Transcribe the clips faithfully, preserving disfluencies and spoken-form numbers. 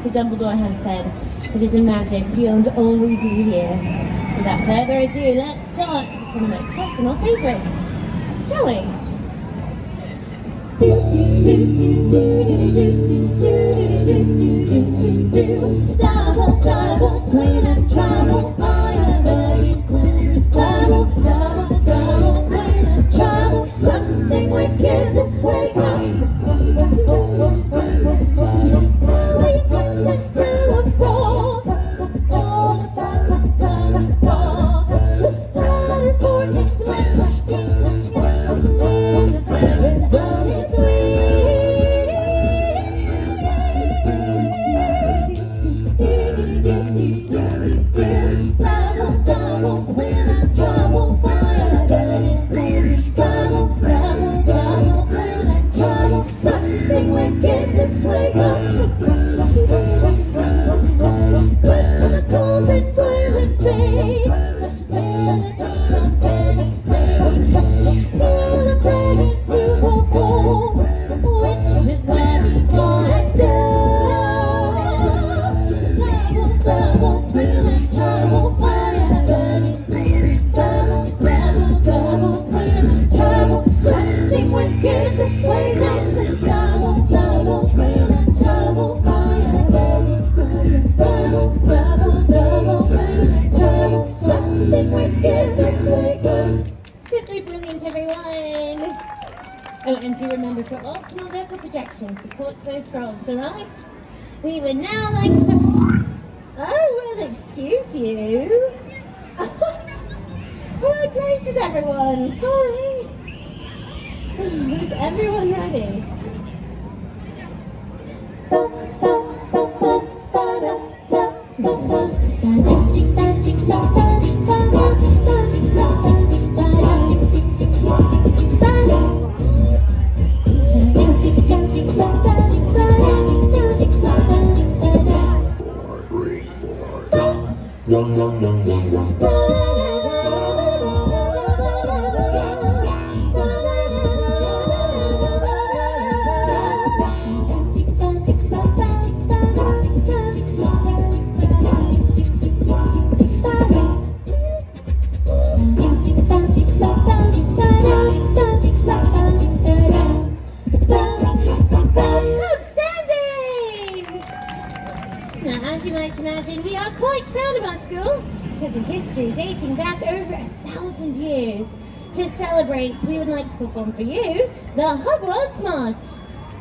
Professor Dumbledore has said, it is a magic beyond all we do here. So without further ado, let's start with one of my personal favourites, shall we? Double, double, twin and travel, fire, very clear, double, double, double, twin and travel, something wicked this way comes. We put it to a frog, all about a ton of frog, that is working like a steam, lives a planet down its way. Double, double, twin and trouble, fire, that is clear, double, double, double, twin and trouble, something wicked this way comes. The golden toilet bay, melody of fairy tales, feel a dragon to go home, which is where we go and go. Double, double, twin and trouble, fire, that is clear, double, double, double, twin and trouble, something wicked this way comes. Double, double, twin and trouble, fire, that is clear, double, double, double, twin and trouble, something wicked this way comes. Simply brilliant, everyone! Oh, and do remember, for optimal vocal projection, supports those frogs, alright? We would now like to... Oh, well, excuse you. What place is everyone? Sorry. Is everyone ready? Yum, yum, yum, yum, yum. As you might imagine, we are quite proud of our school, which has a history dating back over a thousand years. To celebrate, we would like to perform for you the Hogwarts March.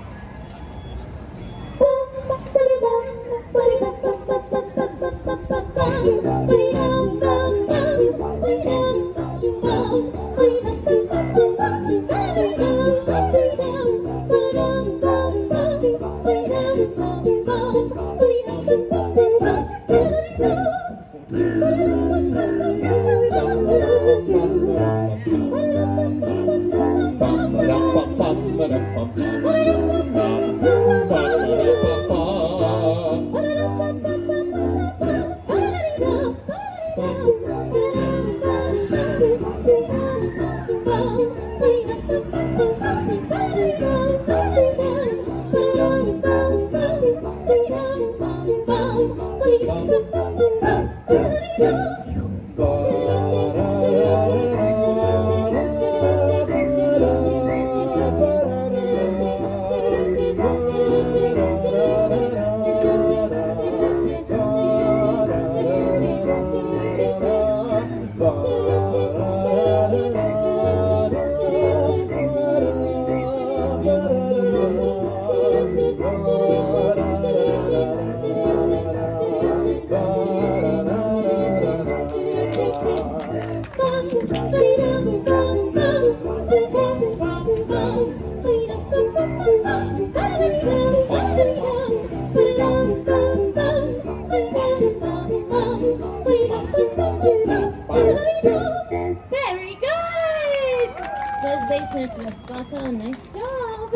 Very good! Those bass notes were spot on. Nice job.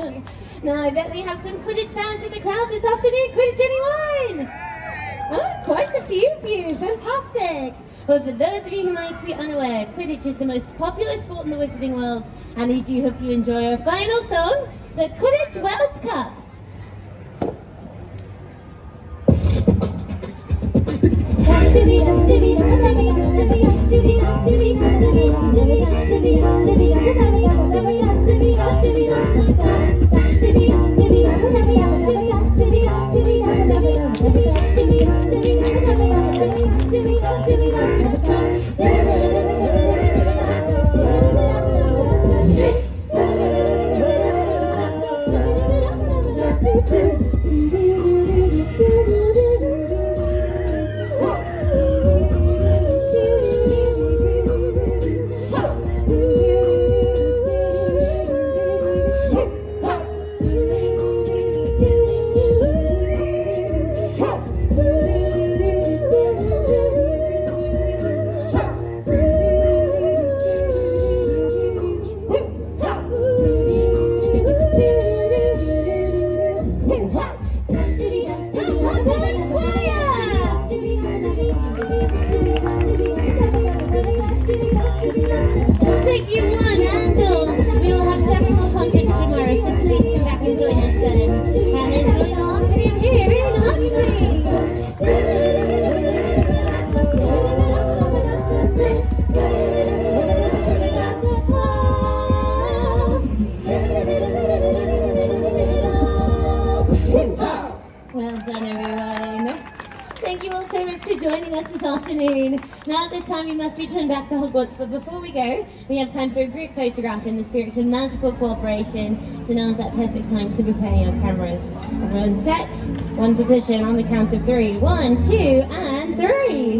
Now I bet we have some Quidditch fans in the crowd this afternoon. Quidditch anyone? Oh, quite a few of you. Fantastic. Well, for those of you who might be unaware, Quidditch is the most popular sport in the wizarding world, and we do hope you enjoy our final song, the Quidditch World Cup. Thank you, one and all. We will have several more concerts tomorrow, so please come back and join us then. And enjoy the afternoon here in Hogsmeade. Well done, everyone. Thank you all so much for joining us this afternoon. Now at this time we must return back to Hogwarts, but before we go, we have time for a group photograph in the spirit of magical cooperation. So now is that perfect time to prepare your cameras. Everyone set, one position on the count of three. One, two, and three.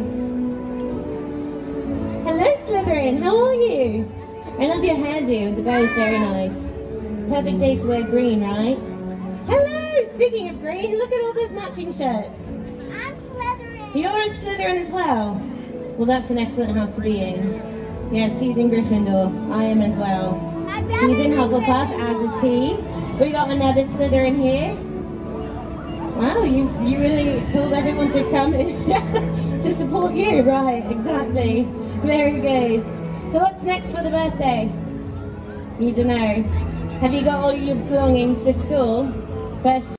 Hello Slytherin, how are you? I love your hairdo, the bow is very nice. Perfect day to wear green, right? Hello, speaking of green, look at all those matching shirts. You're in Slytherin as well? Well, that's an excellent house to be in. Yes, he's in Gryffindor. I am as well. She's in Hufflepuff, as is he. We got another Slytherin here. Wow, you, you really told everyone to come in to support you. Right, exactly. Very good. So what's next for the birthday? You don't know. Have you got all your belongings for school? First